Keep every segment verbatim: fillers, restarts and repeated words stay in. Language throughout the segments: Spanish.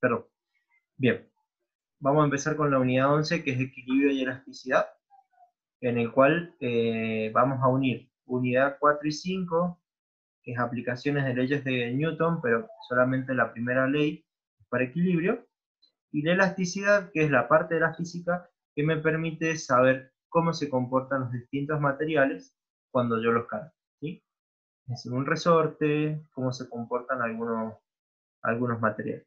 Perdón. Bien, vamos a empezar con la unidad once, que es equilibrio y elasticidad, en el cual eh, vamos a unir unidad cuatro y cinco, que es aplicaciones de leyes de Newton, pero solamente la primera ley es para equilibrio, y la elasticidad, que es la parte de la física que me permite saber cómo se comportan los distintos materiales cuando yo los cargo, ¿sí? Es decir, un resorte, cómo se comportan algunos, algunos materiales.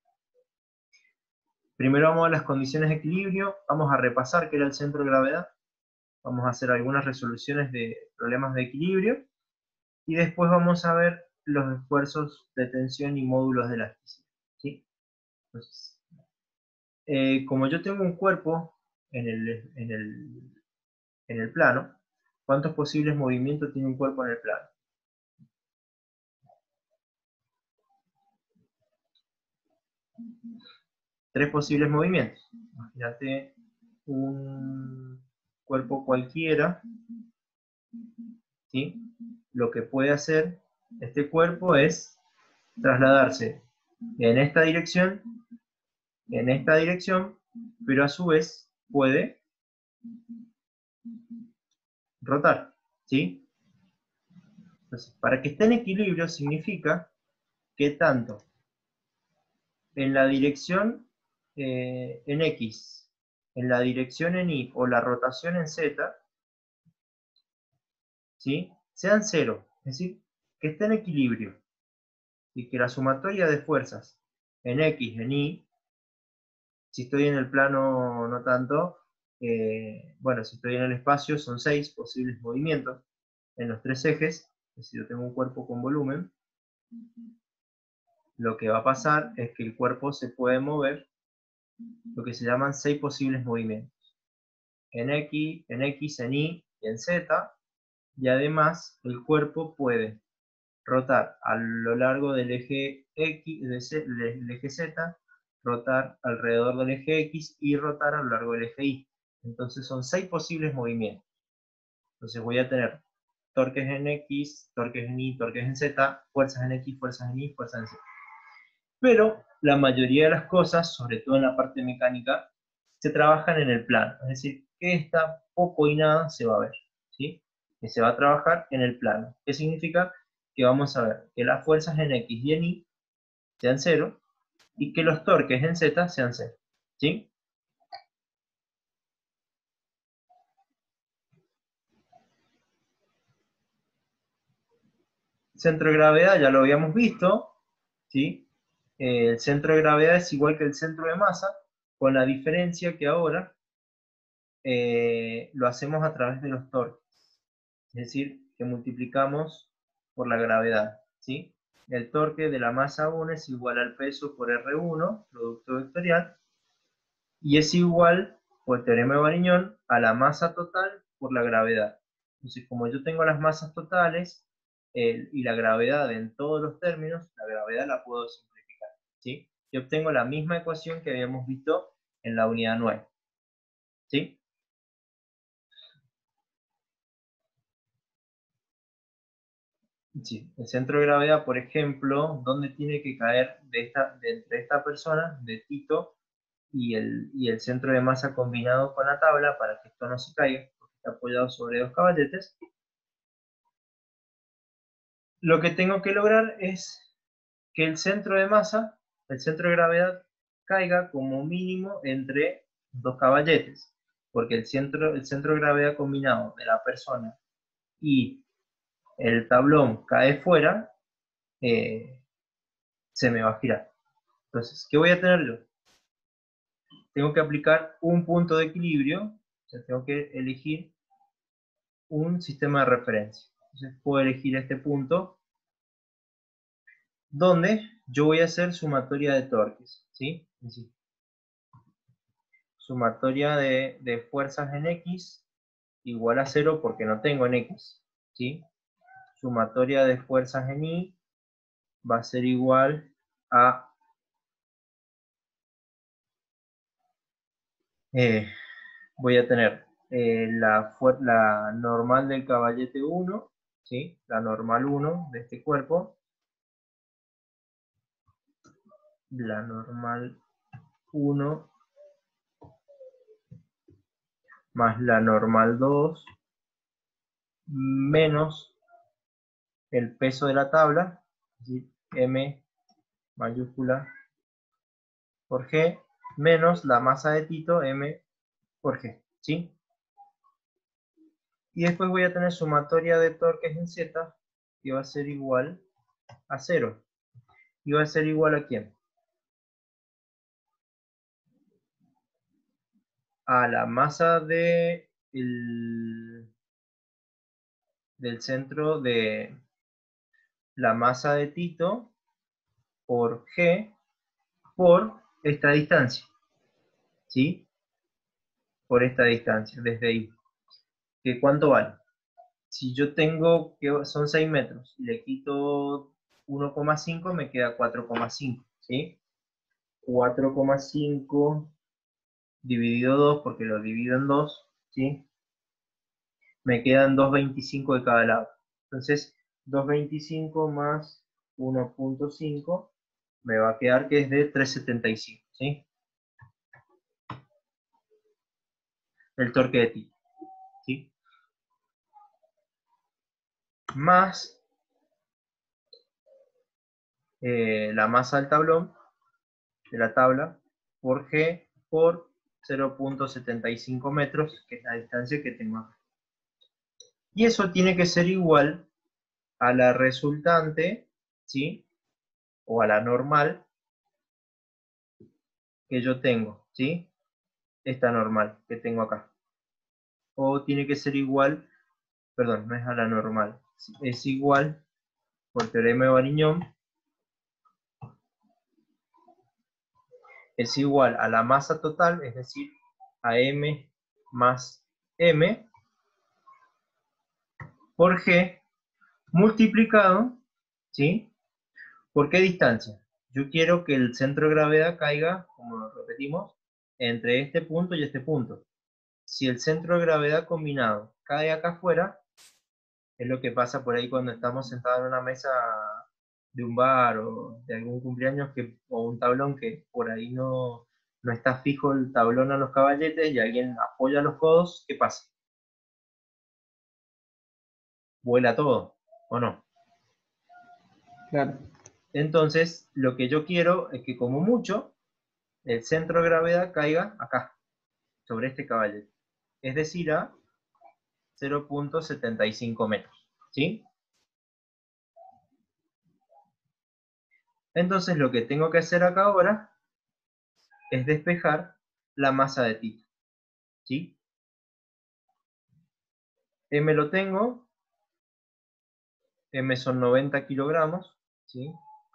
Primero vamos a las condiciones de equilibrio, vamos a repasar qué era el centro de gravedad, vamos a hacer algunas resoluciones de problemas de equilibrio, y después vamos a ver los esfuerzos de tensión y módulos de elasticidad, ¿sí? Entonces, eh, como yo tengo un cuerpo en el, en, el, en el plano, ¿cuántos posibles movimientos tiene un cuerpo en el plano? Tres posibles movimientos. Imagínate un cuerpo cualquiera, ¿sí? Lo que puede hacer este cuerpo es trasladarse en esta dirección, en esta dirección, pero a su vez puede rotar, ¿sí? Entonces, para que esté en equilibrio significa que tanto en la dirección eh, en X, en la dirección en Y o la rotación en Z, ¿sí? Sean cero, es decir, que esté en equilibrio y que la sumatoria de fuerzas en X, en Y, si estoy en el plano no tanto, eh, bueno, si estoy en el espacio son seis posibles movimientos en los tres ejes, es decir, yo tengo un cuerpo con volumen, lo que va a pasar es que el cuerpo se puede mover, lo que se llaman seis posibles movimientos, en X, en X, en Y y en Z, y además el cuerpo puede rotar a lo largo del eje X, del eje Z, rotar alrededor del eje X y rotar a lo largo del eje Y. Entonces son seis posibles movimientos. Entonces voy a tener torques en X, torques en Y, torques en Z, fuerzas en X, fuerzas en Y, fuerzas en Z. Pero la mayoría de las cosas, sobre todo en la parte mecánica, se trabajan en el plano. Es decir, que esta poco y nada se va a ver, ¿sí? Que se va a trabajar en el plano. ¿Qué significa? Que vamos a ver que las fuerzas en X y en Y sean cero y que los torques en Z sean cero, ¿sí? Centro de gravedad ya lo habíamos visto, ¿sí? Eh, el centro de gravedad es igual que el centro de masa, con la diferencia que ahora eh, lo hacemos a través de los torques. Es decir, que multiplicamos por la gravedad, ¿sí? El torque de la masa uno es igual al peso por R uno, producto vectorial, y es igual, por el teorema de Variñón, a la masa total por la gravedad. Entonces, como yo tengo las masas totales eh, y la gravedad en todos los términos, la gravedad la puedo simplificar, ¿sí? Y obtengo la misma ecuación que habíamos visto en la unidad nueve, ¿sí? Sí, el centro de gravedad, por ejemplo, ¿dónde tiene que caer de, esta, de entre esta persona, de Tito, y el, y el centro de masa combinado con la tabla para que esto no se caiga, porque está apoyado sobre dos caballetes? Lo que tengo que lograr es que el centro de masa, el centro de gravedad, caiga como mínimo entre dos caballetes, porque el centro, el centro de gravedad combinado de la persona y el tablón cae fuera, eh, se me va a girar. Entonces, ¿qué voy a tener yo? Tengo que aplicar un punto de equilibrio, o sea, tengo que elegir un sistema de referencia. Entonces, puedo elegir este punto, donde yo voy a hacer sumatoria de torques, ¿sí? Es decir, sumatoria de, de fuerzas en X igual a cero porque no tengo en X, ¿sí? Sumatoria de fuerzas en Y va a ser igual a eh, voy a tener eh, la, la normal del caballete uno, ¿sí? La normal uno de este cuerpo, la normal uno más la normal dos menos el peso de la tabla, es decir, M mayúscula por G, menos la masa de Tito, M por G, ¿sí? Y después voy a tener sumatoria de torques en Z, que va a ser igual a cero. ¿Y va a ser igual a quién? A la masa de el, del centro de la masa de Tito por G por esta distancia, ¿sí? Por esta distancia, desde ahí. ¿Que cuánto vale? Si yo tengo, que son seis metros, y le quito uno coma cinco, me queda cuatro coma cinco, ¿sí? cuatro coma cinco dividido dos, porque lo divido en dos, ¿sí? Me quedan dos coma veinticinco de cada lado. Entonces, dos coma veinticinco más uno punto cinco me va a quedar que es de tres coma setenta y cinco, ¿sí? El torque de Tito, ¿sí? Más eh, la masa del tablón, de la tabla, por G por cero punto setenta y cinco metros, que es la distancia que tengo acá. Y eso tiene que ser igual a la resultante, ¿sí? O a la normal que yo tengo, ¿sí? Esta normal que tengo acá. O tiene que ser igual, perdón, no es a la normal, es igual, por teorema de Bariñón, es igual a la masa total, es decir, a M más M, por G, multiplicado, ¿sí? ¿Por qué distancia? Yo quiero que el centro de gravedad caiga, como lo repetimos, entre este punto y este punto. Si el centro de gravedad combinado cae acá afuera, es lo que pasa por ahí cuando estamos sentados en una mesa de un bar o de algún cumpleaños que, o un tablón que por ahí no, no está fijo el tablón a los caballetes y alguien apoya los codos, ¿qué pasa? Vuela todo, ¿o no? Claro. Entonces, lo que yo quiero es que como mucho, el centro de gravedad caiga acá, sobre este caballete. Es decir, a cero punto setenta y cinco metros, ¿sí? Entonces lo que tengo que hacer acá ahora es despejar la masa de Tito, ¿sí? M lo tengo, M son noventa kilogramos, ¿sí?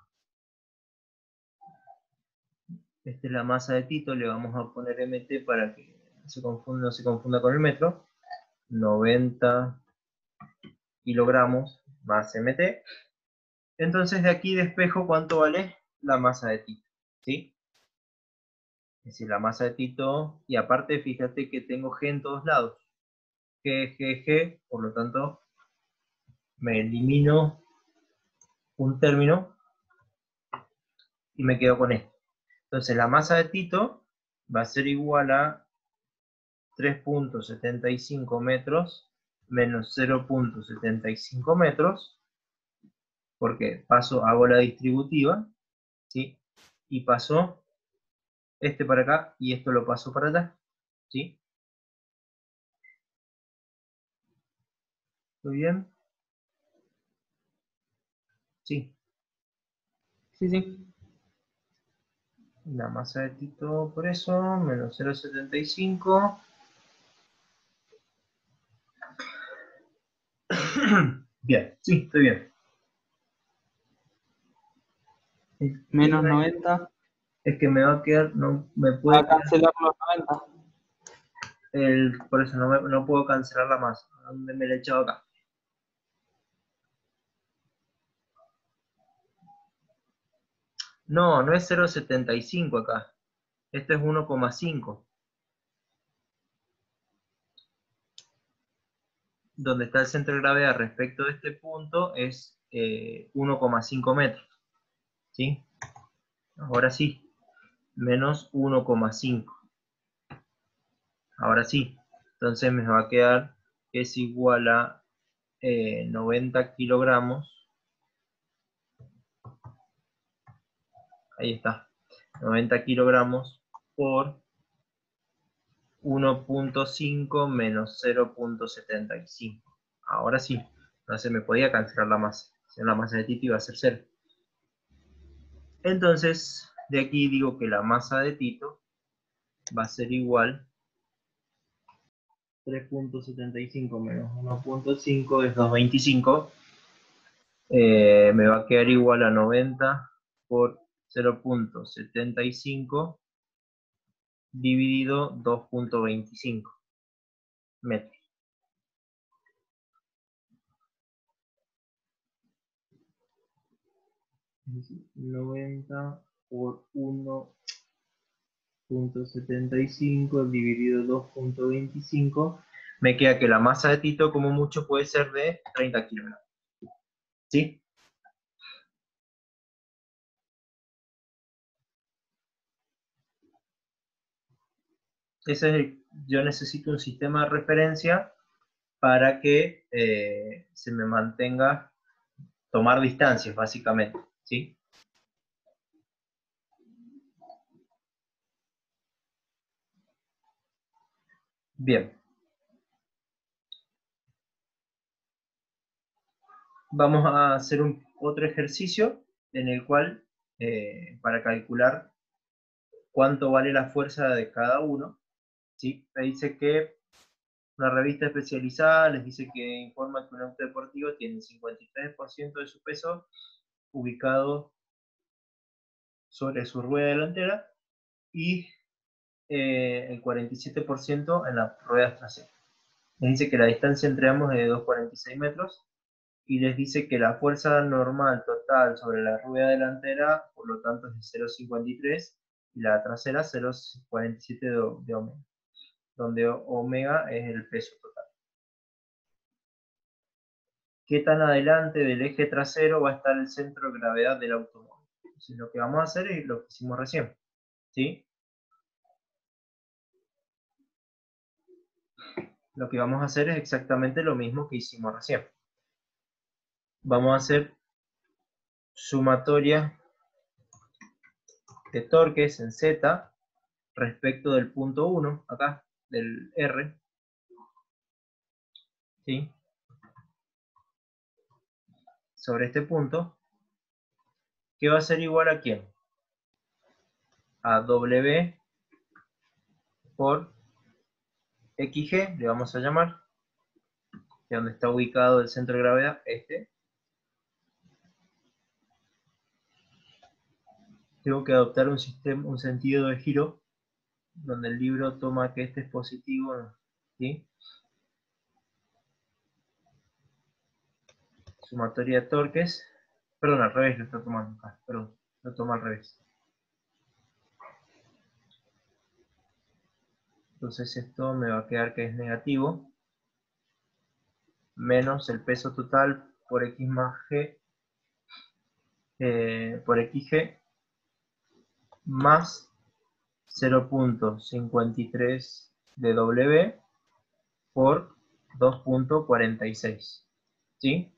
Esta es la masa de Tito, le vamos a poner M T para que se confunda, no se confunda con el metro. noventa kilogramos más M T. Entonces de aquí despejo cuánto vale la masa de Tito, ¿sí? Es decir, la masa de Tito, y aparte fíjate que tengo G en todos lados. G, G, G, por lo tanto me elimino un término y me quedo con esto. Entonces la masa de Tito va a ser igual a tres punto setenta y cinco metros menos cero punto setenta y cinco metros, porque paso, hago la distributiva, ¿sí? Y paso este para acá y esto lo paso para allá, ¿sí? ¿Muy bien? Sí. Sí, sí. La masa de Tito por eso, menos cero punto setenta y cinco. Bien, sí, estoy bien. Menos noventa. Es que me va a quedar, no me Va puede a quedar cancelar los noventa. el, por eso no, me, no puedo cancelar la masa. ¿Dónde me la he echado acá? No, no es cero punto setenta y cinco acá. Esto es uno coma cinco. Donde está el centro de gravedad respecto de este punto es eh, uno coma cinco metros, ¿sí? Ahora sí, menos uno coma cinco. Ahora sí, entonces me va a quedar que es igual a eh, noventa kilogramos. Ahí está, noventa kilogramos por uno punto cinco menos cero punto setenta y cinco. Ahora sí, no se me podía cancelar la masa. Si no, la masa de Tito iba a ser cero. Entonces, de aquí digo que la masa de Tito va a ser igual tres punto setenta y cinco menos uno punto cinco es doscientos veinticinco. Eh, me va a quedar igual a noventa por cero punto setenta y cinco dividido dos punto veinticinco metros. noventa por uno punto setenta y cinco dividido dos punto veinticinco, me queda que la masa de Tito como mucho puede ser de treinta kilogramos. ¿Sí? Ese es el, yo necesito un sistema de referencia para que eh, se me mantenga tomar distancias, básicamente. ¿Sí? Bien. Vamos a hacer un, otro ejercicio en el cual, eh, para calcular cuánto vale la fuerza de cada uno, ¿sí? Me dice que una revista especializada les dice que informa que un auto deportivo tiene cincuenta y tres por ciento de su peso ubicado sobre su rueda delantera y eh, el cuarenta y siete por ciento en las ruedas traseras. Les dice que la distancia entre ambos es de doscientos cuarenta y seis metros y les dice que la fuerza normal total sobre la rueda delantera, por lo tanto, es de cero punto cincuenta y tres y la trasera cero punto cuarenta y siete de, de omega, donde omega es el peso total. ¿Qué tan adelante del eje trasero va a estar el centro de gravedad del automóvil? Entonces, lo que vamos a hacer es lo que hicimos recién, ¿sí? Lo que vamos a hacer es exactamente lo mismo que hicimos recién. Vamos a hacer sumatoria de torques en Z respecto del punto uno, acá, del R, ¿sí? Sobre este punto, que va a ser igual a ¿quién? A W por X G, le vamos a llamar, de donde está ubicado el centro de gravedad, este. Tengo que adoptar un, sistema, un sentido de giro, donde el libro toma que este es positivo, ¿sí? Sumatoria de torques, perdón, al revés lo está tomando acá, perdón, lo toma al revés. Entonces esto me va a quedar que es negativo, menos el peso total por X más G, eh, por X G, más cero punto cincuenta y tres de W por dos punto cuarenta y seis. ¿Sí?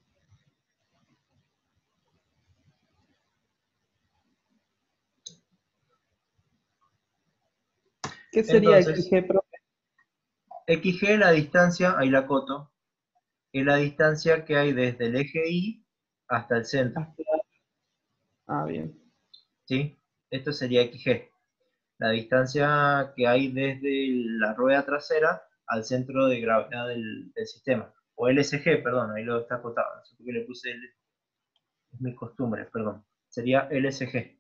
¿Qué sería Entonces, X G, profe? X G, la distancia, ahí la coto, es la distancia que hay desde el eje Y hasta el centro. Ah, bien. ¿Sí? Esto sería X G. La distancia que hay desde la rueda trasera al centro de gravedad del, del sistema. O L S G, perdón, ahí lo está acotado. No sé por qué le puse L. Es mi costumbre, perdón. Sería L S G.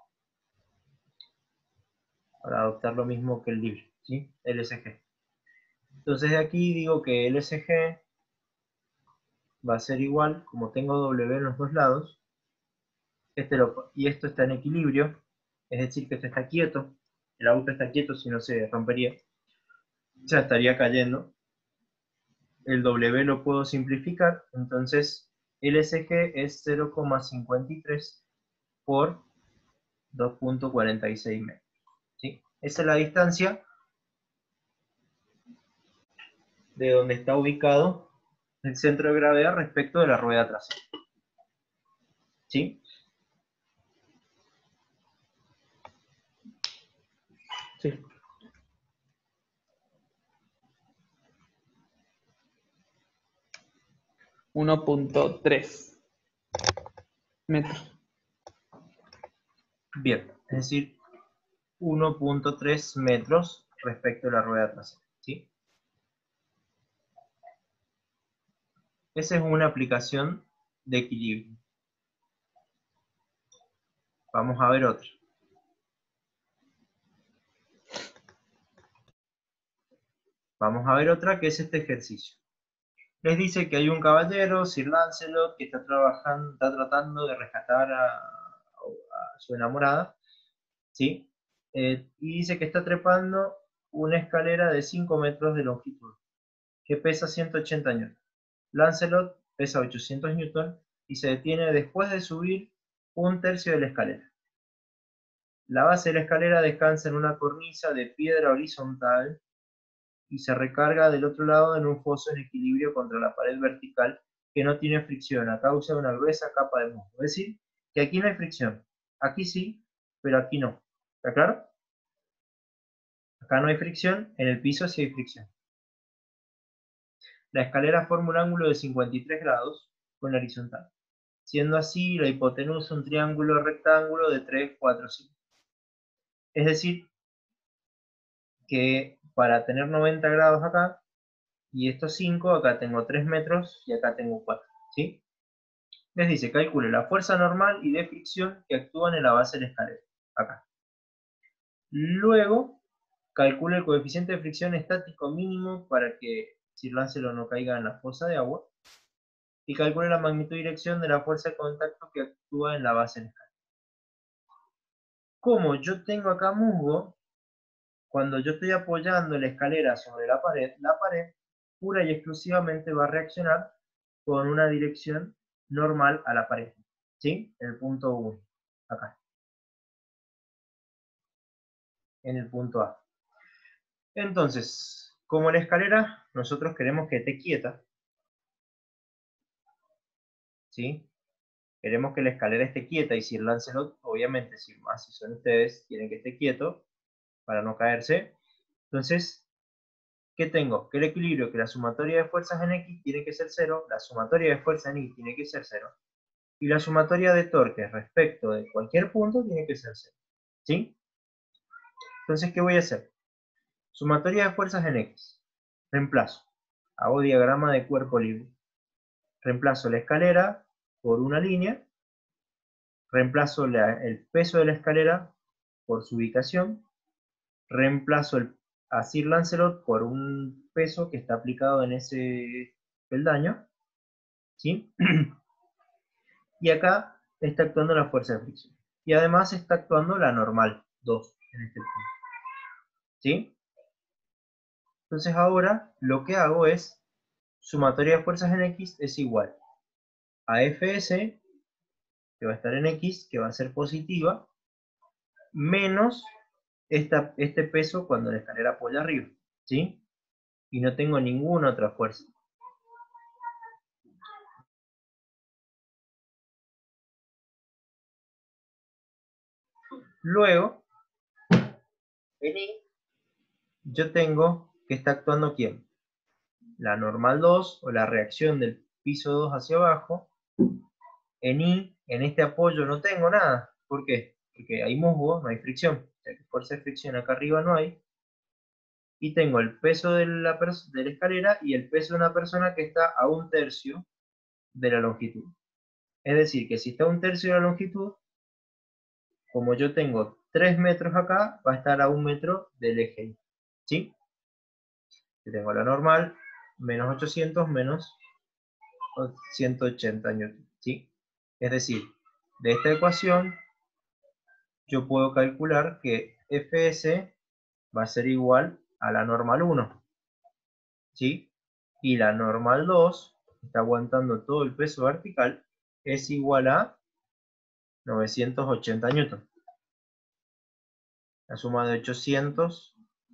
Para adoptar lo mismo que el libro, ¿sí? L S G. Entonces de aquí digo que L S G va a ser igual, como tengo W en los dos lados, este lo, y esto está en equilibrio, es decir, que esto está quieto, el auto está quieto, si no se rompería, ya estaría cayendo. El W lo puedo simplificar, entonces L S G es cero coma cincuenta y tres por dos punto cuarenta y seis metros. ¿Sí? Esa es la distancia de donde está ubicado el centro de gravedad respecto de la rueda trasera. ¿Sí? Sí. uno punto tres metros. Bien, es decir, uno punto tres metros respecto a la rueda trasera. ¿Sí? Esa es una aplicación de equilibrio. Vamos a ver otra. Vamos a ver otra que es este ejercicio. Les dice que hay un caballero, Sir Lancelot, que está, trabajando, está tratando de rescatar a, a su enamorada, ¿sí? Eh, y dice que está trepando una escalera de cinco metros de longitud, que pesa ciento ochenta newtons. Lancelot pesa ochocientos newtons y se detiene después de subir un tercio de la escalera. La base de la escalera descansa en una cornisa de piedra horizontal y se recarga del otro lado en un foso en equilibrio contra la pared vertical que no tiene fricción a causa de una gruesa capa de musgo. Es decir, que aquí no hay fricción. Aquí sí, pero aquí no. ¿Está claro? Acá no hay fricción, en el piso sí hay fricción. La escalera forma un ángulo de cincuenta y tres grados con la horizontal, siendo así la hipotenusa un triángulo rectángulo de tres, cuatro, cinco. Es decir, que para tener noventa grados acá, y estos cinco, acá tengo tres metros y acá tengo cuatro. ¿Sí? Les dice, calcule la fuerza normal y de fricción que actúan en la base de la escalera. Acá. Luego, calcule el coeficiente de fricción estático mínimo para que Sir Lancelot no caiga en la fosa de agua. Y calcule la magnitud y dirección de la fuerza de contacto que actúa en la base de la escalera. Como yo tengo acá musgo, cuando yo estoy apoyando la escalera sobre la pared, la pared pura y exclusivamente va a reaccionar con una dirección normal a la pared. ¿Sí? En el punto uno. Acá. En el punto A. Entonces, como la escalera, nosotros queremos que esté quieta. ¿Sí? Queremos que la escalera esté quieta y Sir Lancelot, obviamente, si más si son ustedes, quieren que esté quieto para no caerse. Entonces, ¿qué tengo? Que el equilibrio, que la sumatoria de fuerzas en X tiene que ser cero, la sumatoria de fuerza en Y tiene que ser cero, y la sumatoria de torques respecto de cualquier punto tiene que ser cero. ¿Sí? Entonces, ¿qué voy a hacer? Sumatoria de fuerzas en X. Reemplazo. Hago diagrama de cuerpo libre. Reemplazo la escalera por una línea. Reemplazo la, el peso de la escalera por su ubicación. Reemplazo el, a Sir Lancelot por un peso que está aplicado en ese peldaño. ¿Sí? Y acá está actuando la fuerza de fricción. Y además está actuando la normal, dos, en este punto. ¿Sí? Entonces ahora lo que hago es, sumatoria de fuerzas en X es igual a Fs, que va a estar en X, que va a ser positiva, menos esta, este peso cuando la escalera apoya arriba. ¿Sí? Y no tengo ninguna otra fuerza. Luego, en Y, yo tengo que está actuando ¿quién? La normal dos, o la reacción del piso dos hacia abajo. En Y, en este apoyo no tengo nada. ¿Por qué? Porque hay musgo, no hay fricción. O sea que fuerza de fricción acá arriba no hay. Y tengo el peso de la, de la escalera y el peso de una persona que está a un tercio de la longitud. Es decir, que si está a un tercio de la longitud, como yo tengo tres metros acá, va a estar a un metro del eje. ¿Sí? Que tengo la normal, menos ochocientos, menos ciento ochenta newtons. ¿Sí? Es decir, de esta ecuación, yo puedo calcular que Fs va a ser igual a la normal uno. ¿Sí? Y la normal dos, que está aguantando todo el peso vertical, es igual a novecientos ochenta newtons. La suma de ochocientos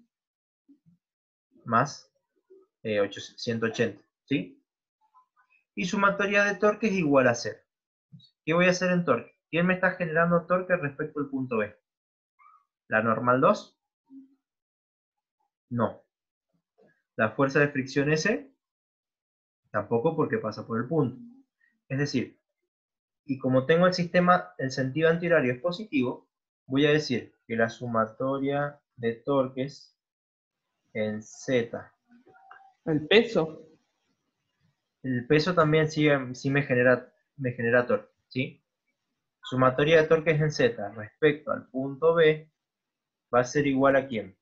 más eh, ciento ochenta, ¿sí? Y sumatoria de torque es igual a cero. ¿Qué voy a hacer en torque? ¿Quién me está generando torque respecto al punto B? ¿La normal dos? No. ¿La fuerza de fricción S? Tampoco, porque pasa por el punto. Es decir, y como tengo el sistema, el sentido antihorario es positivo, voy a decir que la sumatoria de torques en Z. El peso. El peso también sí, sí me, genera, me genera torque, ¿sí? Sumatoria de torques en Z respecto al punto B va a ser igual a ¿quién?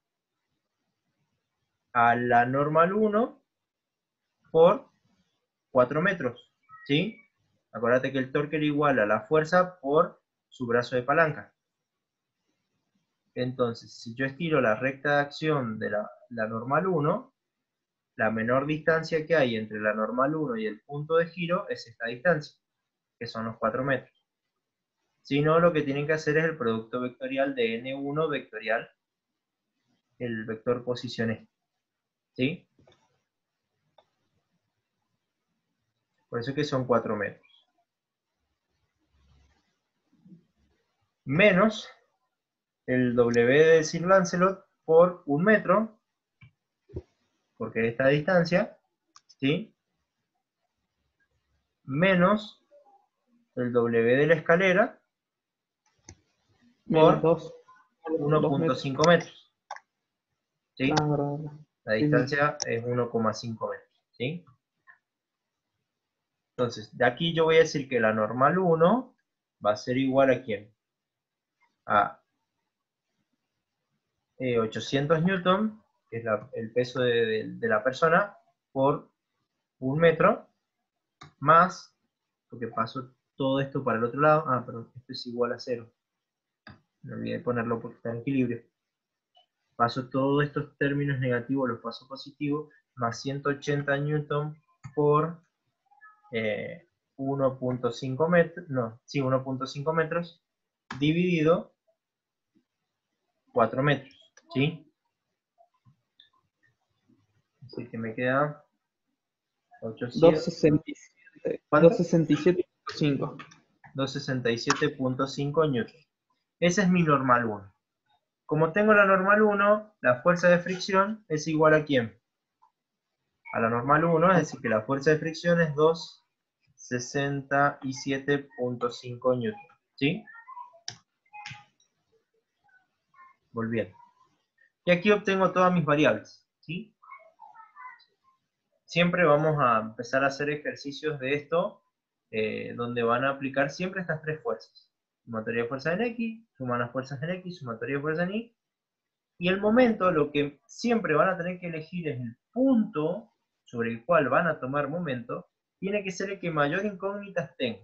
A la normal uno por cuatro metros, ¿sí? Acuérdate que el torque era igual a la fuerza por su brazo de palanca. Entonces, si yo estiro la recta de acción de la, la normal uno, la menor distancia que hay entre la normal uno y el punto de giro es esta distancia, que son los cuatro metros. Si no, lo que tienen que hacer es el producto vectorial de ene uno vectorial, el vector posición este, ¿sí? Por eso es que son cuatro metros. Menos el W de Sir Lancelot por un metro, porque esta distancia, ¿sí? Menos el W de la escalera Menos por dos. uno punto cinco metros. ¿Sí? Ah, verdad, verdad. La Sí, sí. distancia es uno coma cinco metros. ¿Sí? Entonces, de aquí yo voy a decir que la normal uno va a ser igual a ¿quién? A eh, ochocientos newton, que es la, el peso de, de, de la persona, por un metro, más, porque paso todo esto para el otro lado, ah, pero esto es igual a cero. Me olvidé de ponerlo porque está en equilibrio. Paso todos estos términos negativos, los paso positivos, más ciento ochenta newton por eh, uno punto cinco metros, no, sí, uno punto cinco metros, dividido cuatro metros, ¿sí? Así que me queda ochocientos, ¿cuánto? doscientos sesenta y siete punto cinco. doscientos sesenta y siete punto cinco newton. Esa es mi normal uno. Como tengo la normal uno, la fuerza de fricción es igual a ¿quién? A la normal uno, es decir, que la fuerza de fricción es doscientos sesenta y siete punto cinco newton, ¿sí? Volviendo. Y aquí obtengo todas mis variables, ¿sí? Siempre vamos a empezar a hacer ejercicios de esto, eh, donde van a aplicar siempre estas tres fuerzas. Sumatoria de fuerzas en X, suman las fuerzas en X, sumatoria de fuerzas en Y. Y el momento, lo que siempre van a tener que elegir es el punto sobre el cual van a tomar momento, tiene que ser el que mayor incógnitas tenga.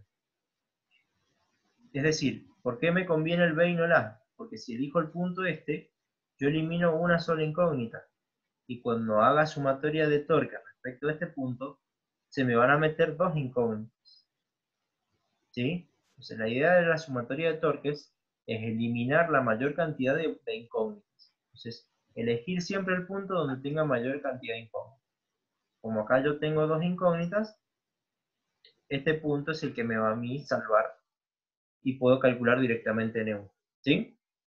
Es decir, ¿por qué me conviene el B y no el A? Porque si elijo el punto este, yo elimino una sola incógnita. Y cuando haga sumatoria de torque respecto a este punto, se me van a meter dos incógnitas. ¿Sí? Entonces la idea de la sumatoria de torques es eliminar la mayor cantidad de, de incógnitas. Entonces, elegir siempre el punto donde tenga mayor cantidad de incógnitas. Como acá yo tengo dos incógnitas, este punto es el que me va a mí salvar y puedo calcular directamente en uno. ¿Sí?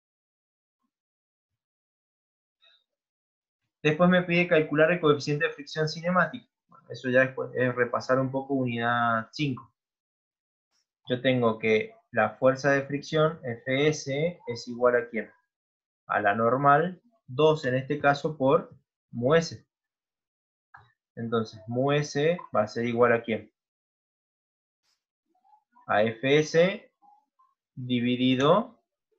Después me pide calcular el coeficiente de fricción cinemática. Bueno, eso ya es, es repasar un poco unidad cinco. Yo tengo que la fuerza de fricción, F S, es igual a ¿quién? A la normal, dos en este caso por mu S. Entonces, mu S va a ser igual a ¿quién? A F S dividido,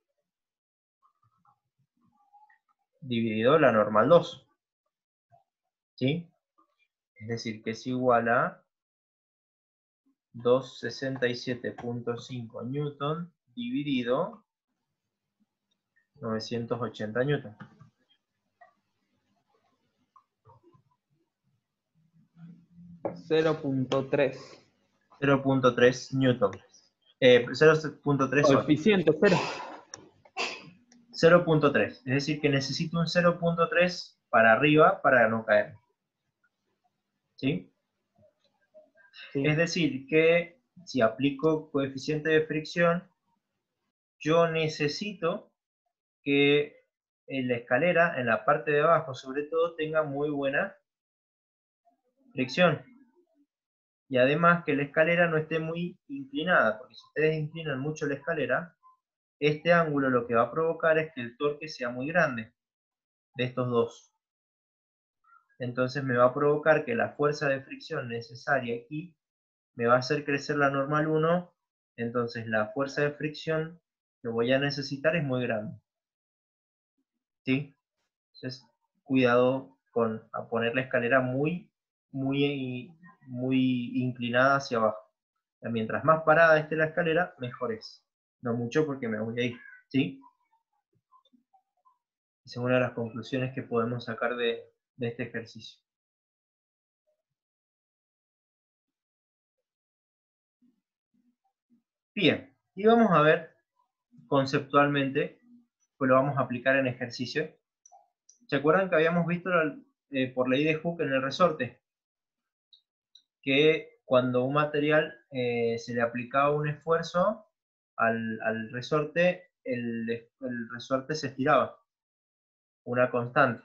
dividido la normal dos. ¿Sí? Es decir, que es igual a doscientos sesenta y siete punto cinco newton dividido novecientos ochenta newton. cero punto tres. cero punto tres newton. Eh, cero punto tres son. Coeficiente cero. cero punto tres. Es decir, que necesito un cero punto tres para arriba para no caer. ¿Sí? Sí. Es decir, que si aplico coeficiente de fricción, yo necesito que en la escalera, en la parte de abajo sobre todo, tenga muy buena fricción. Y además que la escalera no esté muy inclinada, porque si ustedes inclinan mucho la escalera, este ángulo lo que va a provocar es que el torque sea muy grande de estos dos. Entonces me va a provocar que la fuerza de fricción necesaria aquí me va a hacer crecer la normal uno, entonces la fuerza de fricción que voy a necesitar es muy grande. ¿Sí? Entonces, cuidado con a poner la escalera muy, muy, muy inclinada hacia abajo. Mientras más parada esté la escalera, mejor es. No mucho porque me voy a ir. ¿Sí? Esa es una de las conclusiones que podemos sacar de, de este ejercicio. Bien, y vamos a ver conceptualmente, pues lo vamos a aplicar en ejercicio. ¿Se acuerdan que habíamos visto la, eh, por ley de Hooke en el resorte? Que cuando un material eh, se le aplicaba un esfuerzo al, al resorte, el, el resorte se estiraba. Una constante.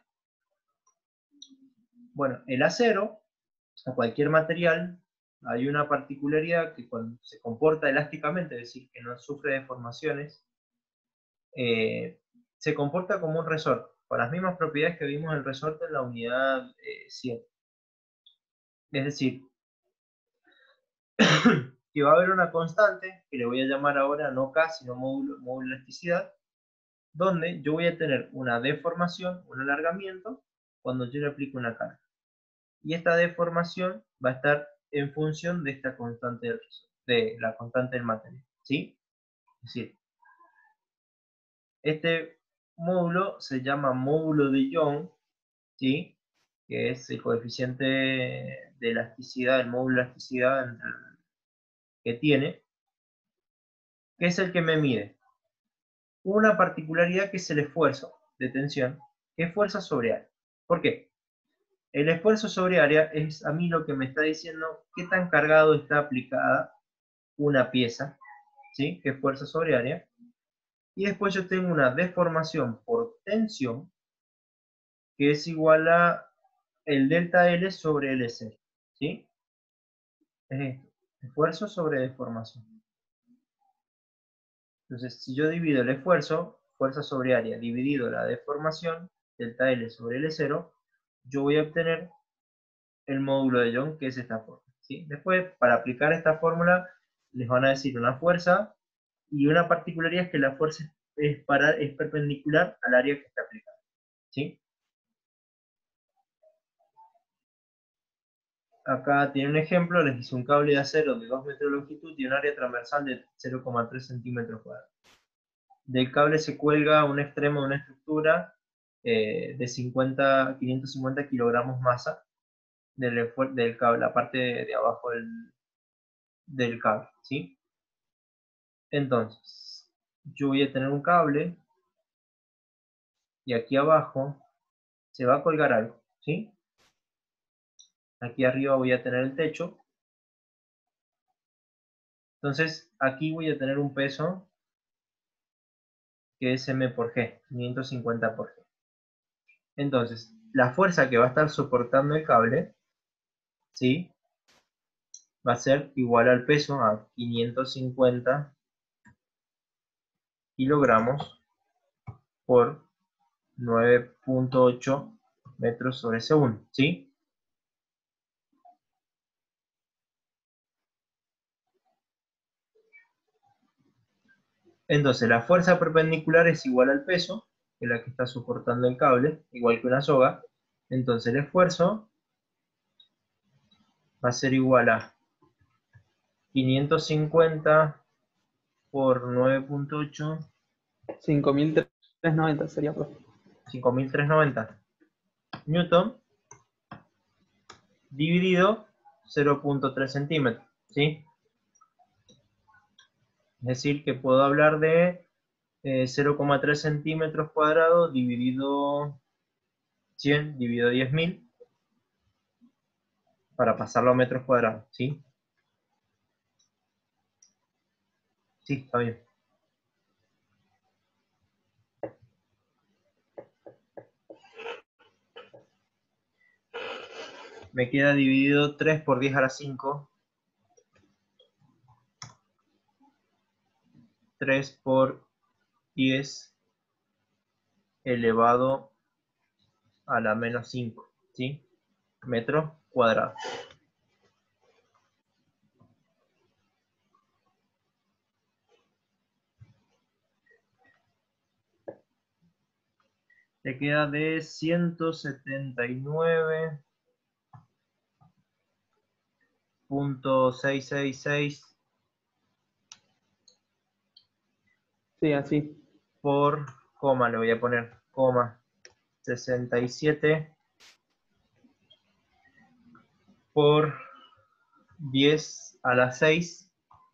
Bueno, el acero, o cualquier material, hay una particularidad que cuando se comporta elásticamente, es decir, que no sufre deformaciones, eh, se comporta como un resorte, con las mismas propiedades que vimos en el resorte en la unidad eh, cien. Es decir, que va a haber una constante, que le voy a llamar ahora no K, sino módulo, módulo de elasticidad, donde yo voy a tener una deformación, un alargamiento, cuando yo le aplico una carga. Y esta deformación va a estar en función de esta constante del, de la constante del material. ¿Sí? Es decir, este módulo se llama módulo de Young, ¿sí? Que es el coeficiente de elasticidad, el módulo de elasticidad que tiene, que es el que me mide una particularidad que es el esfuerzo de tensión, que es fuerza sobre área. ¿Por qué? El esfuerzo sobre área es a mí lo que me está diciendo qué tan cargado está aplicada una pieza, ¿sí? Que es fuerza sobre área. Y después yo tengo una deformación por tensión, que es igual a el delta L sobre L C, ¿sí? Es esto, esfuerzo sobre deformación. Entonces, si yo divido el esfuerzo, fuerza sobre área, dividido la deformación, delta L sobre L cero, yo voy a obtener el módulo de Young, que es esta fórmula, ¿sí? Después, para aplicar esta fórmula, les van a decir una fuerza, y una particularidad es que la fuerza es, para, es perpendicular al área que está aplicada, ¿sí? Acá tiene un ejemplo, les dice un cable de acero de dos metros de longitud y un área transversal de cero coma tres centímetros cuadrados. Del cable se cuelga un extremo de una estructura eh, de cincuenta, quinientos cincuenta kilogramos masa del, del cable, la parte de, de abajo del, del cable, ¿sí? Entonces, yo voy a tener un cable y aquí abajo se va a colgar algo, ¿sí? Aquí arriba voy a tener el techo. Entonces, aquí voy a tener un peso que es M por G, quinientos cincuenta por G. Entonces, la fuerza que va a estar soportando el cable, ¿sí? Va a ser igual al peso, a quinientos cincuenta kilogramos por nueve punto ocho metros sobre segundo, ¿sí? Entonces, la fuerza perpendicular es igual al peso, que es la que está soportando el cable, igual que una soga. Entonces, el esfuerzo va a ser igual a quinientos cincuenta por nueve punto ocho, cinco mil trescientos noventa sería, profe. cinco mil trescientos noventa newton, dividido cero punto tres centímetros, ¿sí? Es decir, que puedo hablar de eh, cero coma tres centímetros cuadrados dividido cien, dividido diez mil, para pasarlo a metros cuadrados, ¿sí? Sí, está bien. Me queda dividido tres por diez a la cinco. tres por diez elevado a la menos cinco, ¿sí? Metros cuadrados. Te queda de ciento setenta y nueve punto seiscientos sesenta y seis Sí, así. por, coma, le voy a poner, coma, sesenta y siete por diez a la seis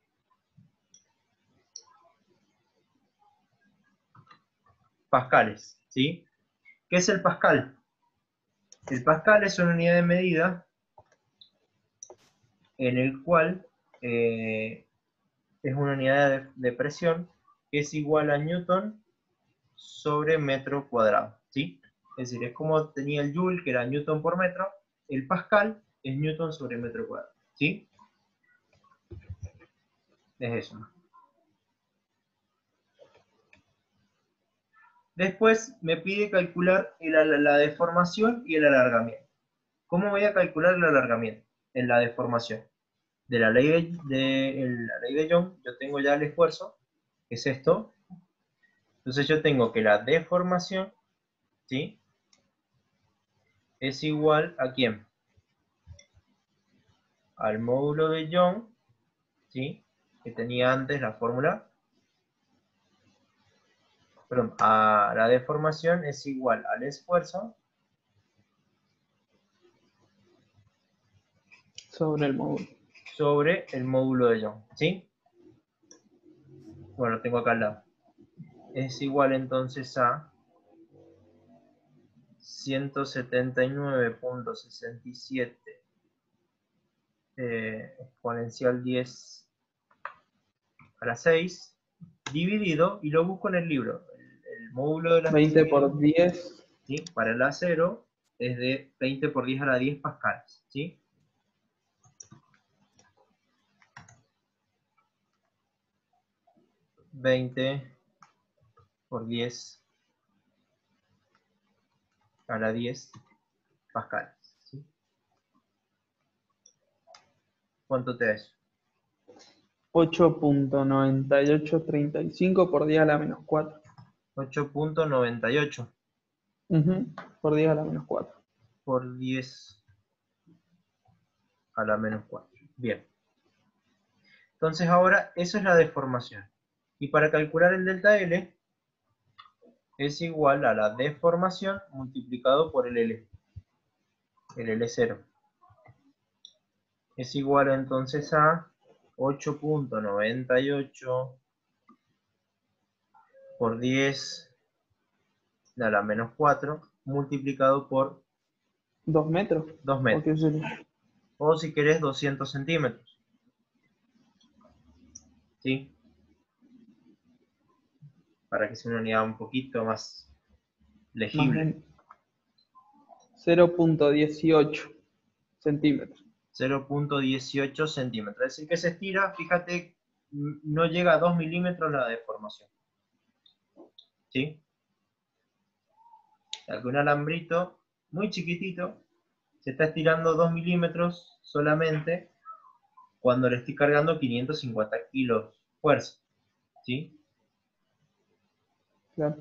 pascales, ¿sí? ¿Qué es el pascal? El pascal es una unidad de medida en el cual eh, es una unidad de, de presión que es igual a newton sobre metro cuadrado, ¿sí? Es decir, es como tenía el joule, que era newton por metro, el pascal es newton sobre metro cuadrado, ¿sí? Es eso. Después me pide calcular el, la, la deformación y el alargamiento. ¿Cómo voy a calcular el alargamiento en la deformación? De la ley de, de, en la ley de Young, yo tengo ya el esfuerzo, que es esto. Entonces yo tengo que la deformación, ¿sí?, es igual a ¿quién? Al módulo de Young, ¿sí?, que tenía antes la fórmula. Perdón, a la deformación es igual al esfuerzo Sobre el módulo. sobre el módulo de Young, ¿sí? Bueno, lo tengo acá al lado. Es igual entonces a ciento setenta y nueve punto sesenta y siete eh, exponencial diez a la seis dividido, y lo busco en el libro, el, el módulo de la veinte fisilidad, por diez. ¿sí?, para el acero es de veinte por diez a la diez pascales, ¿sí? veinte por diez a la diez pascales, ¿sí? ¿Cuánto te da eso? ocho punto noventa y ocho treinta y cinco por diez a la menos cuatro. ocho punto noventa y ocho Ujú, por diez a la menos cuatro. por diez a la menos cuatro. Bien. Entonces ahora, eso es la deformación. Y para calcular el delta L, es igual a la deformación multiplicado por el L. El L cero. Es igual entonces a ocho punto noventa y ocho por diez a la menos cuatro multiplicado por ¿Dos metros? dos ¿O qué metros. sería? O si querés, doscientos centímetros. ¿Sí? Para que sea una unidad un poquito más Más legible. bien cero punto dieciocho centímetros. cero punto dieciocho centímetros. Es decir, que se estira, fíjate, no llega a dos milímetros la deformación. ¿Sí? Algún alambrito muy chiquitito se está estirando dos milímetros solamente cuando le estoy cargando quinientos cincuenta kilos fuerza. ¿Sí? Claro.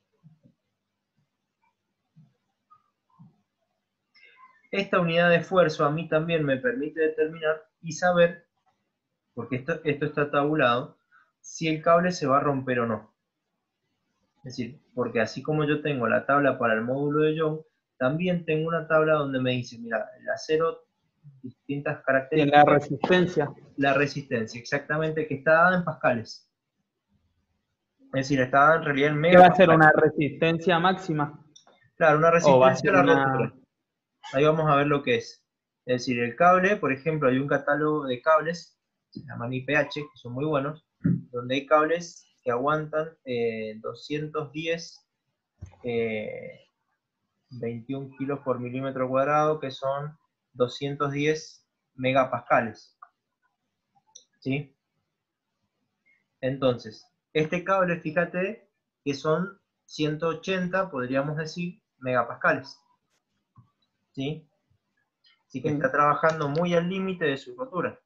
Esta unidad de esfuerzo a mí también me permite determinar y saber, porque esto, esto está tabulado, si el cable se va a romper o no. Es decir, porque así como yo tengo la tabla para el módulo de Young, también tengo una tabla donde me dice, mira, el acero, distintas Y en la características, resistencia. la resistencia, exactamente, que está dada en pascales. Es decir, está en realidad en ¿Qué va a ser megapascales. una resistencia máxima? Claro, una ¿O va a resistencia a ser la una...? rotura. Ahí vamos a ver lo que es. Es decir, el cable, por ejemplo, hay un catálogo de cables, se llaman I P H, que son muy buenos, donde hay cables que aguantan eh, doscientos diez, eh, veintiún kilos por milímetro cuadrado, que son doscientos diez megapascales. ¿Sí? Entonces, este cable, fíjate que son ciento ochenta, podríamos decir, megapascales. ¿Sí? Así que está Sí, trabajando muy al límite de su rotura.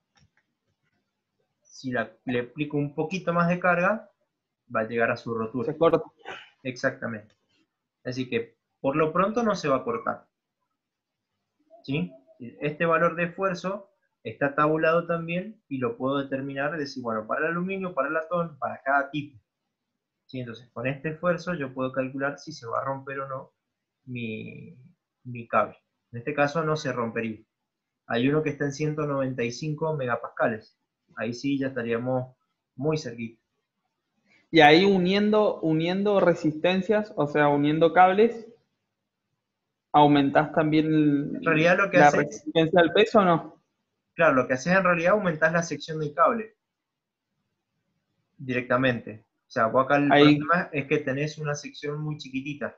Si la- le aplico un poquito más de carga, va a llegar a su rotura. se corta. Exactamente. Así que, por lo pronto, no se va a cortar. ¿Sí? Este valor de esfuerzo está tabulado también y lo puedo determinar, decir, bueno, para el aluminio, para el latón, para cada tipo. ¿Sí? Entonces, con este esfuerzo yo puedo calcular si se va a romper o no mi, mi cable. En este caso no se rompería. Hay uno que está en ciento noventa y cinco megapascales. Ahí sí ya estaríamos muy cerquita. Y ahí uniendo, uniendo resistencias, o sea, uniendo cables, ¿aumentás también En realidad el- lo que la haces, resistencia al peso o no? claro, lo que haces en realidad aumentás la sección del cable directamente. O sea, vos acá el Ahí, problema es que tenés una sección muy chiquitita.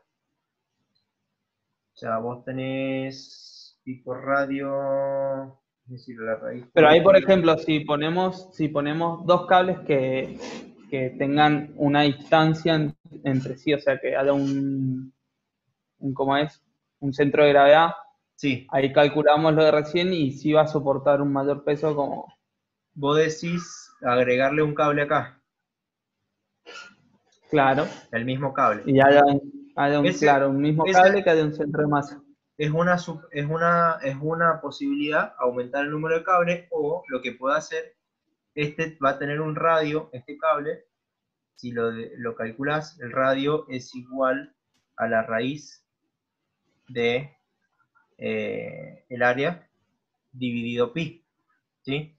O sea, vos tenés tipo radio, es decir, la raíz pero ahí, por cuadrada. ejemplo, si ponemos, si ponemos dos cables que, que tengan una distancia en- entre sí, o sea, que haya un, un, ¿cómo es? Un centro de gravedad, Sí, ahí calculamos lo de recién y sí va a soportar un mayor peso como, vos decís agregarle un cable acá, claro, el mismo cable. y haya un, haya un, Ese, claro, un mismo ese cable que haya un centro de masa. es una, sub- es una, es una posibilidad aumentar el número de cables, o lo que puedo hacer, este va a tener un radio, este cable, si lo, de- lo calculas, el radio es igual a la raíz de eh, el área dividido pi, ¿sí?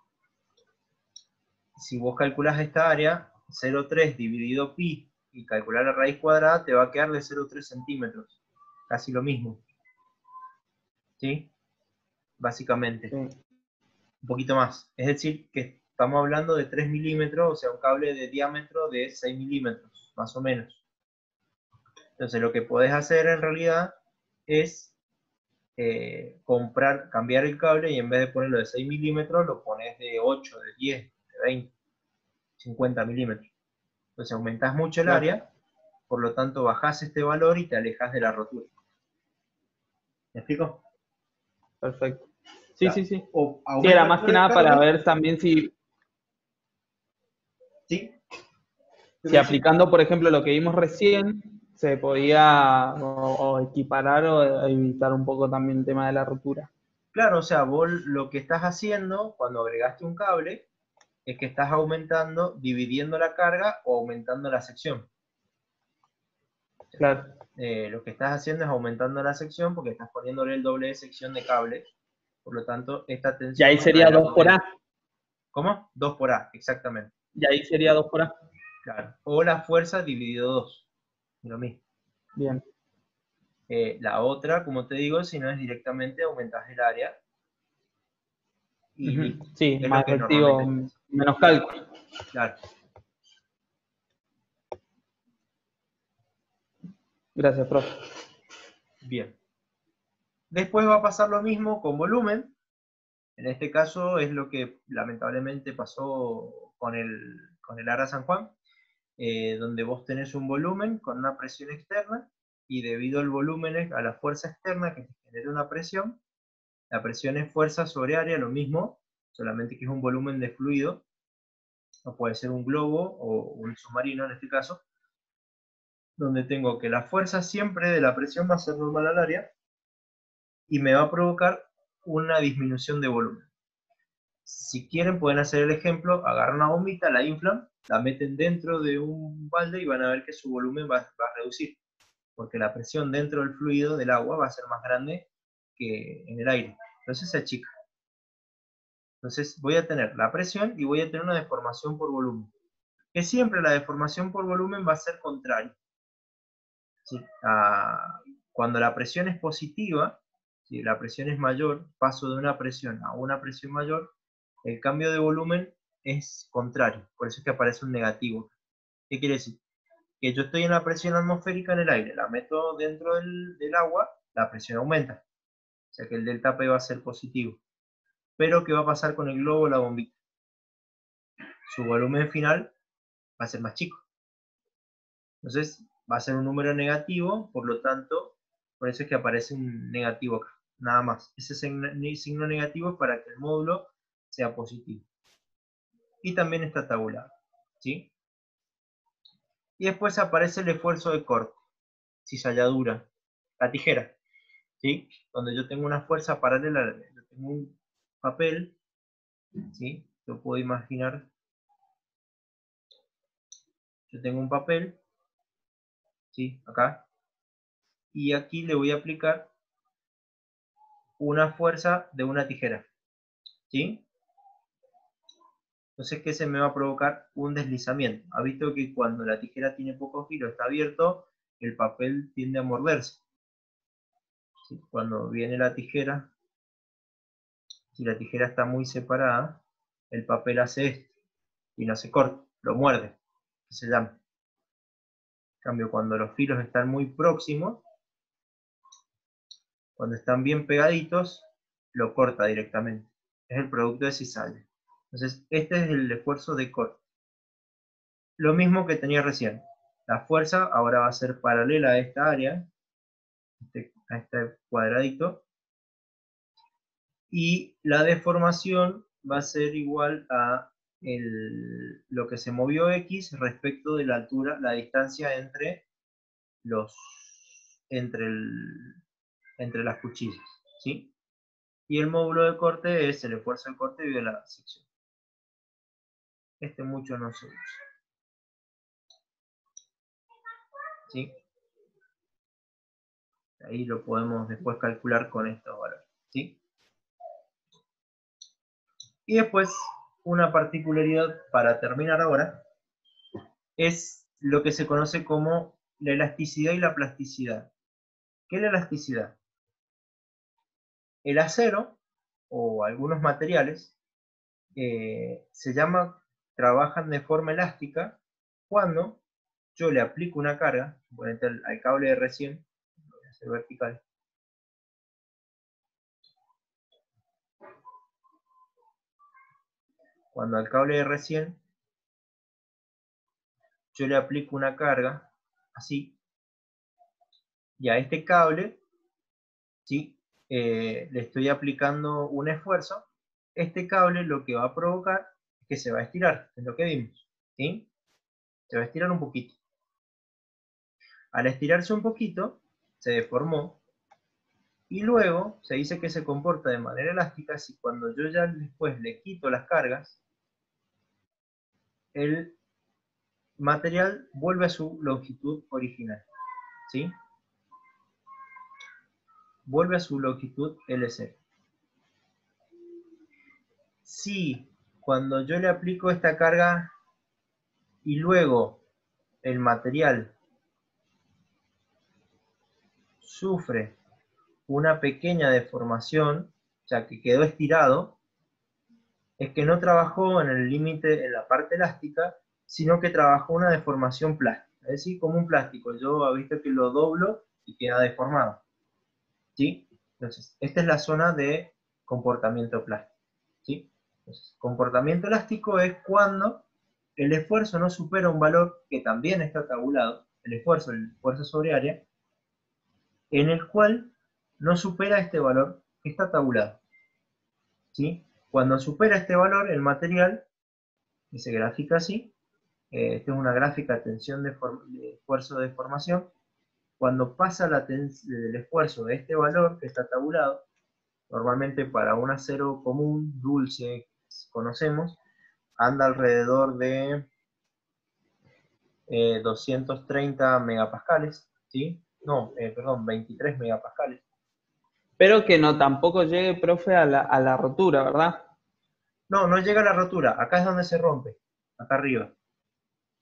Si vos calculas esta área, cero coma tres dividido pi, y calcular la raíz cuadrada, te va a quedar de cero coma tres centímetros, casi lo mismo, ¿sí? Básicamente, Sí. un poquito más. Es decir, que estamos hablando de tres milímetros, o sea, un cable de diámetro de seis milímetros, más o menos. Entonces, lo que podés hacer en realidad es eh, comprar, cambiar el cable, y en vez de ponerlo de seis milímetros, lo pones de ocho, de diez, de veinte, cincuenta milímetros. Entonces aumentás mucho el Claro, área, por lo tanto bajás este valor y te alejas de la rotura. ¿Me explico? perfecto. O Sí, sea, sí, sí. o Sí, era aumento el más que número de nada para cable, ver también si, ¿sí? ¿Qué si me decís? aplicando, por ejemplo, lo que vimos recién, se podía o, o equiparar o evitar un poco también el tema de la ruptura. Claro, o sea, vos lo que estás haciendo cuando agregaste un cable es que estás aumentando, dividiendo la carga o aumentando la sección. Claro. Eh, lo que estás haciendo es aumentando la sección porque estás poniéndole el doble de sección de cable. Por lo tanto, esta Y tensión ahí va a sería ir dos por aumentando. A. ¿Cómo? dos por A, exactamente. Y ahí sería dos por A. Claro. O la fuerza dividido dos. Lo mismo. Bien. Eh, la otra, como te digo, si no es directamente aumentas el área y Ujú. listo. Sí, Es lo más que efectivo, normalmente se hace. menos cálculo. Claro. Gracias, profe. Bien. Después va a pasar lo mismo con volumen. En este caso es lo que lamentablemente pasó con el, con el Ara San Juan, eh, donde vos tenés un volumen con una presión externa, y debido al volumen, a la fuerza externa que te genera una presión, la presión es fuerza sobre área, lo mismo, solamente que es un volumen de fluido, o puede ser un globo o un submarino en este caso, donde tengo que la fuerza siempre de la presión va a ser normal al área, y me va a provocar una disminución de volumen. Si quieren pueden hacer el ejemplo, agarran una bombita, la inflan, la meten dentro de un balde y van a ver que su volumen va, va a reducir, porque la presión dentro del fluido del agua va a ser más grande que en el aire. Entonces se achica. Entonces voy a tener la presión y voy a tener una deformación por volumen. que siempre la deformación por volumen va a ser contraria. ¿Sí? A, cuando la presión es positiva, si la presión es mayor, paso de una presión a una presión mayor, el cambio de volumen es contrario, por eso es que aparece un negativo. ¿Qué quiere decir? Que yo estoy en la presión atmosférica en el aire, la meto dentro del, del agua, la presión aumenta, o sea que el delta P va a ser positivo. Pero ¿qué va a pasar con el globo o la bombita? Su volumen final va a ser más chico. Entonces va a ser un número negativo, por lo tanto, por eso es que aparece un negativo acá, nada más. Ese signo negativo es para que el módulo sea positivo. Y también está tabulado, ¿sí? Y después aparece el esfuerzo de corte, cizalladura, la tijera, ¿sí? Donde yo tengo una fuerza paralela, yo tengo un papel, ¿sí? Lo puedo imaginar. Yo tengo un papel, ¿sí? Acá. Y aquí le voy a aplicar una fuerza de una tijera, ¿sí? Entonces, ¿qué se me va a provocar? Un deslizamiento. Ha visto que cuando la tijera tiene poco filo, está abierto, el papel tiende a morderse. ¿Sí? Cuando viene la tijera, si la tijera está muy separada, el papel hace esto y no se corta, lo muerde, que se llama. En cambio, cuando los filos están muy próximos, cuando están bien pegaditos, lo corta directamente. Es el producto de cizalla. Entonces, este es el esfuerzo de corte. Lo mismo que tenía recién. La fuerza ahora va a ser paralela a esta área, a este cuadradito, y la deformación va a ser igual a el, lo que se movió X respecto de la altura, la distancia entre los entre, el, entre las cuchillas, ¿sí? Y el módulo de corte es el esfuerzo de corte de la sección. Este mucho no se usa, ¿sí? Ahí lo podemos después calcular con estos valores, ¿sí? Y después, una particularidad para terminar ahora, es lo que se conoce como la elasticidad y la plasticidad. ¿Qué es la elasticidad? El acero, o algunos materiales, eh, se llama, trabajan de forma elástica cuando yo le aplico una carga, ponete al, al cable de recién, lo voy a hacer vertical. Cuando al cable de recién yo le aplico una carga, así, y a este cable, ¿sí? Eh, le estoy aplicando un esfuerzo, este cable lo que va a provocar es que se va a estirar, es lo que vimos, ¿sí? Se va a estirar un poquito. Al estirarse un poquito, se deformó, y luego se dice que se comporta de manera elástica si cuando yo ya después le quito las cargas, el material vuelve a su longitud original, ¿sí? Vuelve a su longitud L C. Si cuando yo le aplico esta carga y luego el material sufre una pequeña deformación, o sea que quedó estirado, es que no trabajó en el límite, en la parte elástica, sino que trabajó una deformación plástica, es decir, como un plástico. Yo he visto que lo doblo y queda deformado, ¿sí? Entonces, esta es la zona de comportamiento plástico, ¿sí? Entonces, comportamiento elástico es cuando el esfuerzo no supera un valor que también está tabulado, el esfuerzo, el esfuerzo sobre área, en el cual no supera este valor que está tabulado, ¿sí? Cuando supera este valor, el material, que se grafica así, eh, esta es una gráfica de tensión de, de esfuerzo de deformación, cuando pasa la el esfuerzo de este valor que está tabulado, normalmente para un acero común, dulce, conocemos, anda alrededor de eh, doscientos treinta megapascales, ¿sí? No, eh, perdón, veintitrés megapascales. Pero que no tampoco llegue, profe, a la, a la rotura, ¿verdad? No, no llega a la rotura, acá es donde se rompe, acá arriba.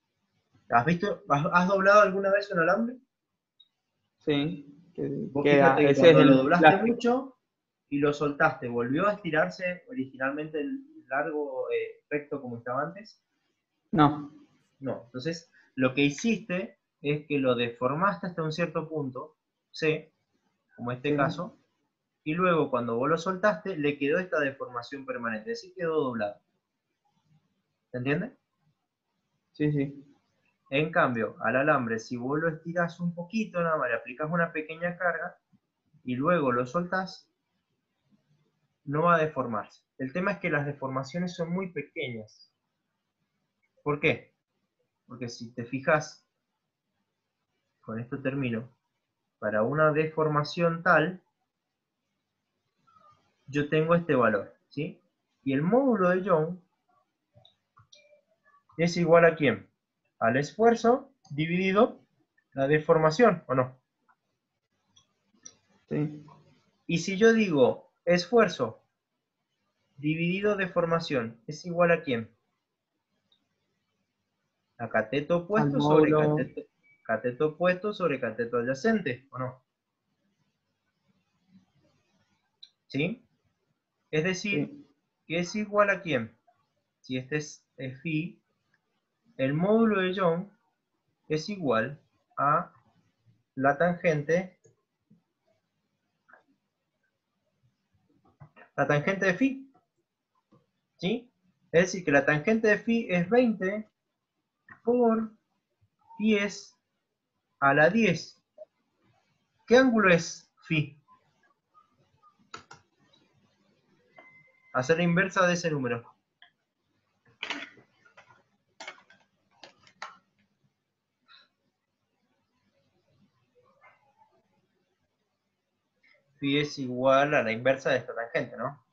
¿Has visto, has, has doblado alguna vez un alambre? Sí. Que Vos queda, fíjate que ese es cuando lo el doblaste plástico. mucho y lo soltaste, ¿volvió a estirarse originalmente el largo eh, recto como estaba antes? No. No. Entonces, lo que hiciste es que lo deformaste hasta un cierto punto, C, como este Sí, caso, y luego cuando vos lo soltaste, le quedó esta deformación permanente, es decir, quedó doblado. ¿Se entiende? sí, sí. En cambio, al alambre, si vos lo estirás un poquito, nada más, le aplicás una pequeña carga y luego lo soltás, no va a deformarse. El tema es que las deformaciones son muy pequeñas. ¿Por qué? Porque si te fijas, con esto termino, para una deformación tal, yo tengo este valor, ¿sí? Y el módulo de Young es igual a ¿quién? Al esfuerzo dividido la deformación, ¿o no? Sí. Y si yo digo esfuerzo dividido deformación, ¿es igual a quién? A cateto Al opuesto sobre módulo. cateto, cateto opuesto sobre cateto adyacente, ¿o no? ¿Sí? Es decir, Sí. que es igual a quién. Si este es, es phi, el módulo de Young es igual a la tangente, la tangente de phi, ¿sí? Es decir, que la tangente de phi es veinte por diez a la diez. ¿Qué ángulo es phi? Hacer la inversa de ese número. Phi es igual a la inversa de esta tangente, ¿no?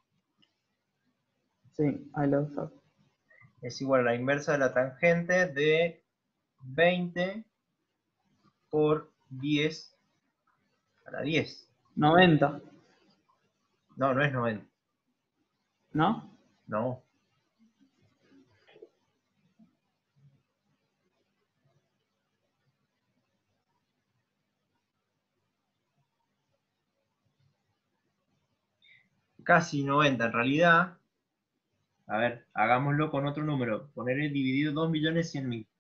Sí, ahí lo saco. Es igual a la inversa de la tangente de veinte por diez a la diez. noventa, No, no es noventa. ¿no? No. Casi noventa. En realidad, a ver, hagámoslo con otro número. Poner el dividido dos millones cien mil.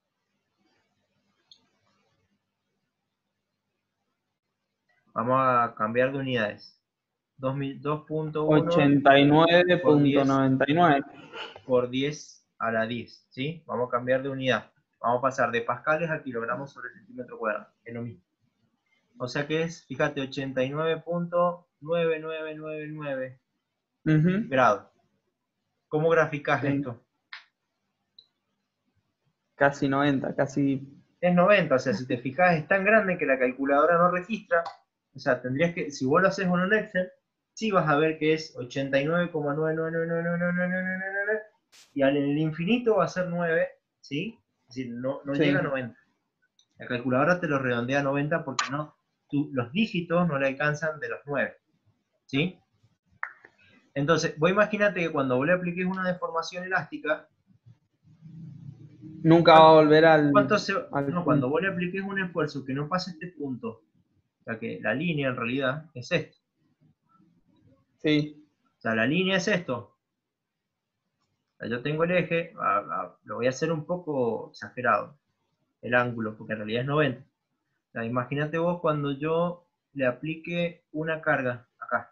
Vamos a cambiar de unidades. dos punto uno ochenta y nueve por punto diez noventa y nueve. por diez a la diez, ¿sí? Vamos a cambiar de unidad. Vamos a pasar de pascales a kilogramos sobre centímetro cuadrado. Es lo mismo. O sea que es, fíjate, ochenta y nueve punto nueve nueve nueve nueve Ujú. grados. ¿Cómo graficás Sí, esto? casi noventa, casi. Es noventa, o sea, si te fijas, es tan grande que la calculadora no registra. O sea, tendrías que, si vos lo haces en un Excel, sí vas a ver que es ochenta y nueve coma nueve nueve nueve nueve nueve nueve nueve nueve nueve y al el infinito va a ser nueve, ¿sí? Es decir, no, no llega a Sí, noventa. La calculadora te lo redondea a noventa porque no, tú, los dígitos no le alcanzan de los nueve, ¿sí? Entonces, vos imagínate que cuando vos le apliques una deformación elástica, nunca va a ¿cuánto, volver al, cuánto se, al no, cuando punto. vos le apliques un esfuerzo que no pase este punto, o sea que la línea en realidad es esto. Sí, O sea, la línea es esto. O sea, yo tengo el eje, a, a, lo voy a hacer un poco exagerado, el ángulo, porque en realidad es noventa. O sea, imagínate vos cuando yo le aplique una carga acá,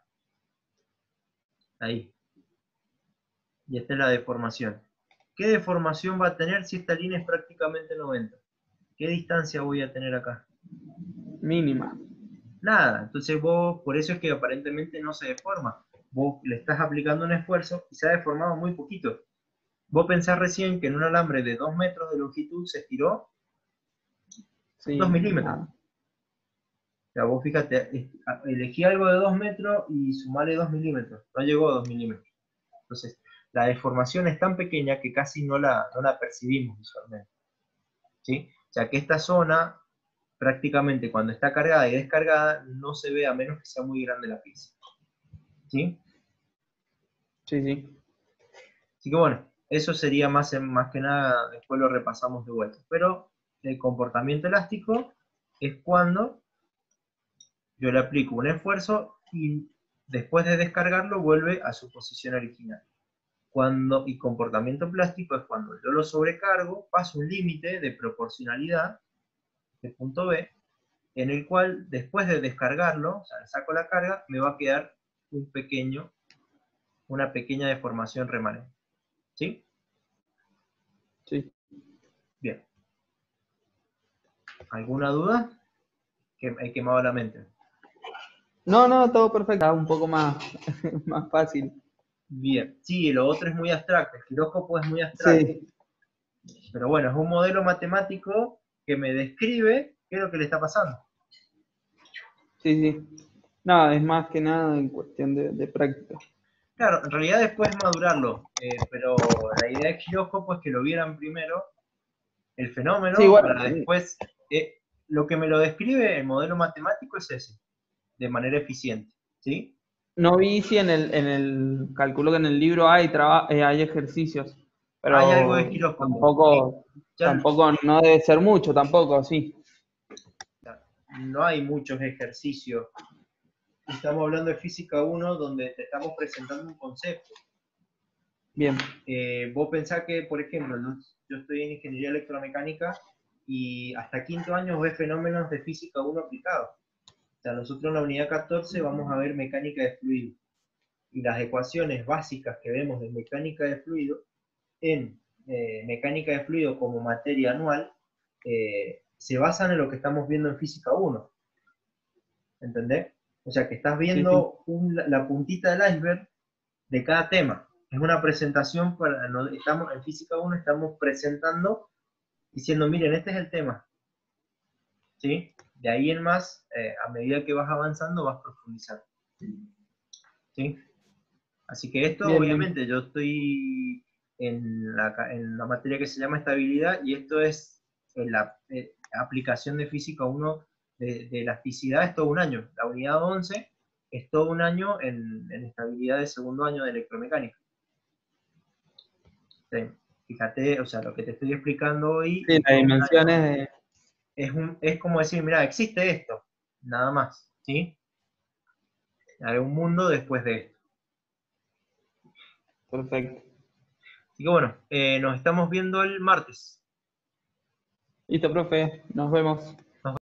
ahí, y esta es la deformación. ¿Qué deformación va a tener si esta línea es prácticamente noventa? ¿Qué distancia voy a tener acá? mínima. Nada. Entonces vos, por eso es que aparentemente no se deforma. Vos le estás aplicando un esfuerzo y se ha deformado muy poquito. Vos pensás recién que en un alambre de dos metros de longitud se estiró dos Sí, milímetros. nada. O sea, vos fíjate, elegí algo de dos metros y sumale dos milímetros. No llegó a dos milímetros. Entonces, la deformación es tan pequeña que casi no la, no la percibimos visualmente. ¿Sí? O sea que esta zona, prácticamente cuando está cargada y descargada, no se ve a menos que sea muy grande la pieza. ¿Sí? Sí, sí. Así que bueno, eso sería más, más que nada, después lo repasamos de vuelta. Pero el comportamiento elástico es cuando yo le aplico un esfuerzo y después de descargarlo vuelve a su posición original. Cuando, y comportamiento plástico es cuando yo lo sobrecargo, paso un límite de proporcionalidad, de punto B, en el cual después de descargarlo, o sea, le saco la carga, me va a quedar un pequeño, una pequeña deformación remanente. ¿Sí? Sí. Bien. ¿Alguna duda? Que he quemado la mente. No, no, todo perfecto. Está un poco más, más fácil. Bien. Sí, lo otro es muy abstracto. El giróscopo es muy abstracto. Sí, Pero bueno, es un modelo matemático que me describe qué es lo que le está pasando. sí, sí. No, es más que nada en cuestión de, de práctica. Claro, en realidad después madurarlo, eh, pero la idea del giróscopo es que lo vieran primero el Sí, fenómeno igual, para después, eh, lo que me lo describe el modelo matemático es ese, de manera eficiente, ¿sí? no vi si en el, en el, calculo que en el libro hay, traba- eh, hay ejercicios, Hay algo de pero giróscopo, sí. tampoco, Ya tampoco, no debe ser mucho tampoco, sí. no hay muchos ejercicios. Estamos hablando de física uno, donde te estamos presentando un concepto. Bien, Eh, vos pensás que, por ejemplo, ¿no? Yo estoy en ingeniería electromecánica y hasta quinto año ves fenómenos de física uno aplicados. O sea, nosotros en la unidad catorce vamos a ver mecánica de fluido. Y las ecuaciones básicas que vemos de mecánica de fluido, en eh, mecánica de fluido como materia anual, eh, se basan en lo que estamos viendo en física uno. ¿Entendés? O sea, que estás sí, sí, viendo un, la puntita del iceberg de cada tema. Es una presentación para, no, estamos, en física uno estamos presentando, diciendo, miren, este es el tema. ¿Sí? De ahí en más, eh, a medida que vas avanzando, vas profundizando. ¿Sí? Así que esto, bien, bien, obviamente, yo estoy en la, en la materia que se llama estabilidad, y esto es en la eh, aplicación de física uno de, de elasticidad, es todo un año. La unidad once es todo un año en, en estabilidad de segundo año de electromecánica. Sí. Fíjate, o sea, lo que te estoy explicando hoy sí, es las todo un año. dimensiones de, Es, un, es como decir, mira, existe esto, nada más, ¿sí? Hay un mundo después de esto. perfecto. Así que bueno, eh, nos estamos viendo el martes. Listo, profe, nos vemos.